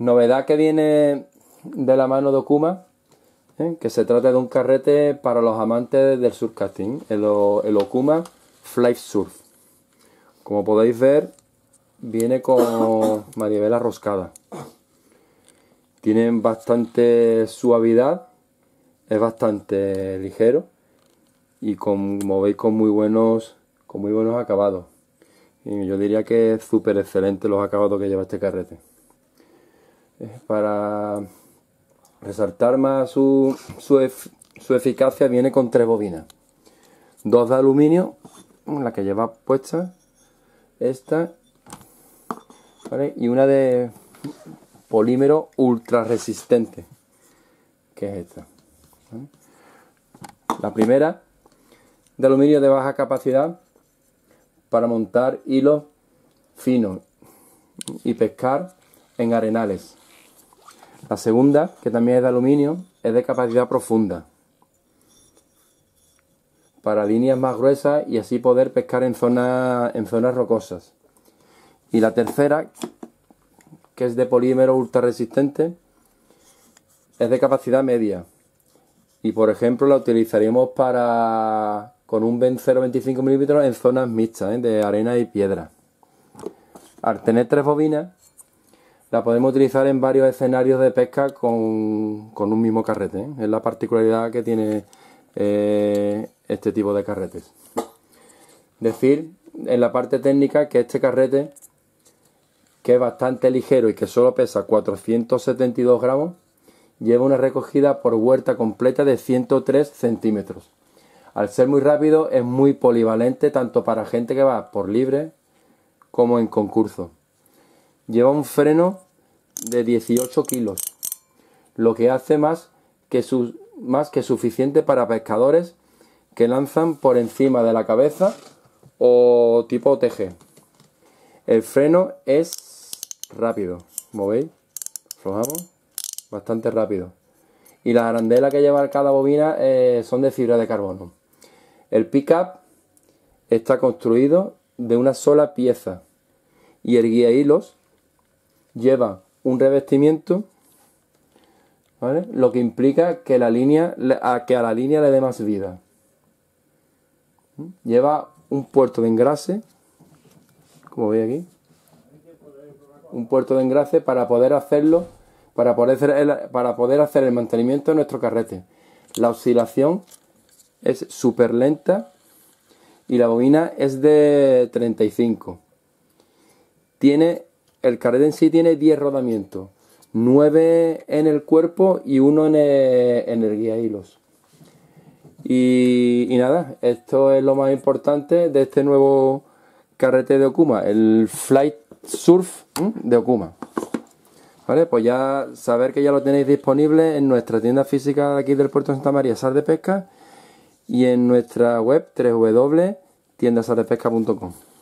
Novedad que viene de la mano de Okuma, que se trata de un carrete para los amantes del surfcasting, el Okuma Fly Surf. Como podéis ver, viene con manivela roscada. Tienen bastante suavidad, es bastante ligero y como veis con muy buenos acabados. Y yo diría que es súper excelente los acabados que lleva este carrete. Para resaltar más su eficacia, viene con 3 bobinas. 2 de aluminio, la que lleva puesta, esta, ¿vale? Y una de polímero ultra resistente, que es esta, ¿vale? La primera de aluminio de baja capacidad para montar hilos finos y pescar en arenales. La segunda, que también es de aluminio, es de capacidad profunda para líneas más gruesas y así poder pescar en zonas rocosas. Y la tercera, que es de polímero ultra resistente, es de capacidad media y por ejemplo la utilizaríamos con un 0,25 milímetros en zonas mixtas, de arena y piedra. Al tener 3 bobinas la podemos utilizar en varios escenarios de pesca con un mismo carrete, Es la particularidad que tiene este tipo de carretes. Decir en la parte técnica que este carrete, que es bastante ligero y que solo pesa 472 gramos, lleva una recogida por huerta completa de 103 centímetros. Al ser muy rápido es muy polivalente tanto para gente que va por libre como en concurso. Lleva un freno de 18 kilos, lo que hace más que suficiente para pescadores que lanzan por encima de la cabeza o tipo TG. El freno es rápido, como veis, aflojamos, bastante rápido. Y las arandelas que lleva cada bobina son de fibra de carbono. El pickup está construido de una sola pieza y el guía hilos lleva un revestimiento, ¿vale? Lo que implica que a la línea le dé más vida. Lleva un puerto de engrase, como veis aquí, un puerto de engrase para poder hacer el mantenimiento de nuestro carrete. La oscilación es súper lenta y la bobina es de 35. El carrete en sí tiene 10 rodamientos, 9 en el cuerpo y 1 en el guía hilos. Y nada, esto es lo más importante de este nuevo carrete de Okuma, el Fly Surf de Okuma. Vale, pues ya saber que ya lo tenéis disponible en nuestra tienda física de aquí del puerto de Santa María, Sar de Pesca, y en nuestra web www.tiendasardepesca.com.